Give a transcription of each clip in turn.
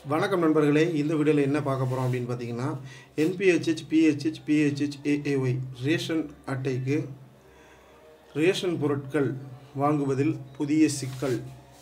வணக்கம் நண்பர்களே, இந்த வீடியோவில் என்ன பார்க்க போகிறோம் அப்படின்னு பார்த்தீங்கன்னா, NPHH, PHH, PHH, AAY ration அட்டைக்கு ரேஷன் பொருட்கள் வாங்குவதில் புதிய சிக்கல்.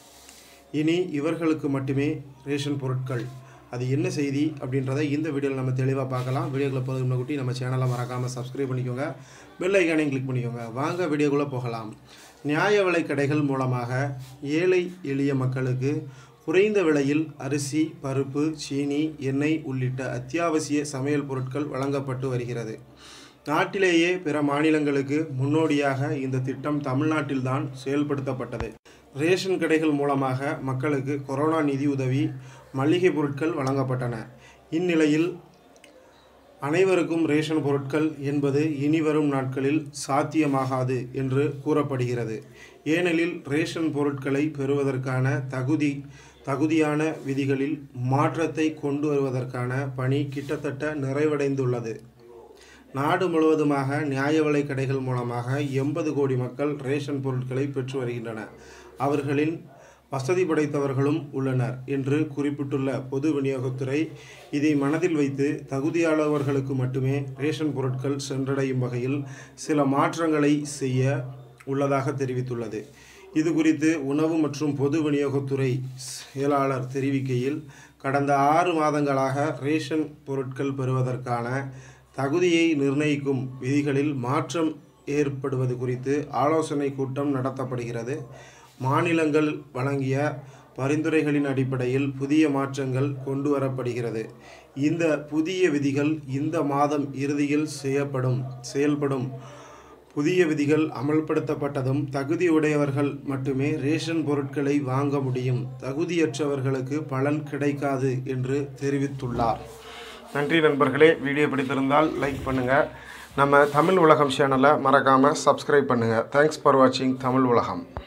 இனி இவர்களுக்கு மட்டுமே ரேஷன் பொருட்கள். அது என்ன செய்தி அப்படின்றத இந்த வீடியோவில் நம்ம தெளிவாக பார்க்கலாம். வீடியோக்குள்ளே போகிறதுக்கு முன்னாடி நம்ம சேனலை மறக்காமல் சப்ஸ்கிரைப் பண்ணிக்கோங்க, பெல் ஐக்கானையும் கிளிக் பண்ணிக்கோங்க. வாங்க வீடியோக்குள்ளே போகலாம். நியாய விலை கடைகள் மூலமாக ஏழை எளிய மக்களுக்கு குறைந்த விலையில் அரிசி, பருப்பு, சீனி, எண்ணெய் உள்ளிட்ட அத்தியாவசிய சமையல் பொருட்கள் வழங்கப்பட்டு வருகிறது. நாட்டிலேயே பிற மாநிலங்களுக்கு முன்னோடியாக இந்த திட்டம் தமிழ்நாட்டில்தான் செயல்படுத்தப்பட்டது. ரேஷன் கடைகள் மூலமாக மக்களுக்கு கொரோனா நிதி உதவி, மளிகை பொருட்கள் வழங்கப்பட்டன. இந்நிலையில் அனைவருக்கும் ரேஷன் பொருட்கள் என்பது இனிவரும் நாட்களில் சாத்தியமாகாது என்று கூறப்படுகிறது. ஏனெனில் ரேஷன் பொருட்களை பெறுவதற்கான தகுதியான விதிகளில் மாற்றத்தை கொண்டு வருவதற்கான பணி கிட்டத்தட்ட நிறைவடைந்துள்ளது. நாடு முழுவதுமாக நியாய விலை கடைகள் மூலமாக 80 கோடி மக்கள் ரேஷன் பொருட்களை பெற்று வருகின்றனர். அவர்களின் வசதி படைத்தவர்களும் உள்ளனர் என்று குறிப்பிட்டுள்ள பொது விநியோகத்துறை இதை மனதில் வைத்து தகுதியாளர்களுக்கு மட்டுமே ரேஷன் பொருட்கள் சென்றடையும் வகையில் சில மாற்றங்களை செய்ய உள்ளதாக தெரிவித்துள்ளது. இது குறித்து உணவு மற்றும் பொது விநியோகத்துறை செயலாளர் தெரிவிக்கையில், கடந்த 6 மாதங்களாக ரேஷன் பொருட்கள் பெறுவதற்கான தகுதியை நிர்ணயிக்கும் விதிகளில் மாற்றம் ஏற்படுவது குறித்து ஆலோசனை கூட்டம் நடத்தப்படுகிறது. மாநிலங்கள் வழங்கிய பரிந்துரைகளின் அடிப்படையில் புதிய மாற்றங்கள் கொண்டு வரப்படுகிறது. இந்த புதிய விதிகள் இந்த மாதம் இறுதியில் செயல்படும். புதிய விதிகள் அமல்படுத்தப்பட்டதும் தகுதியுடையவர்கள் மட்டுமே ரேஷன் பொருட்களை வாங்க முடியும். தகுதியற்றவர்களுக்கு பலன் கிடைக்காது என்று தெரிவித்துள்ளார். நன்றி நண்பர்களே. வீடியோ பிடித்திருந்தால் லைக் பண்ணுங்கள். நம்ம தமிழ் உலகம் சேனலை மறக்காமல் சப்ஸ்கிரைப் பண்ணுங்கள். தேங்க்ஸ் ஃபார் வாட்சிங் தமிழ் உலகம்.